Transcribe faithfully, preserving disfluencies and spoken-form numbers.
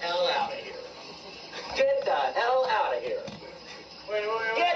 hell out of here. Get the hell out of here. Wait, wait, wait. Get